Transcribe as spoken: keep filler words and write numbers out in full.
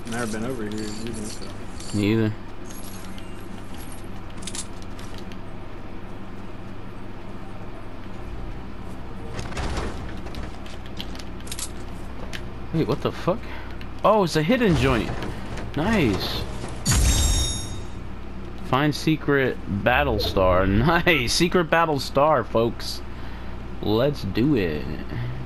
Never been over here either, so. Me either. Wait, what the fuck? Oh, it's a hidden joint. Nice. Find secret battle star. Nice. Secret battle star, folks. Let's do it.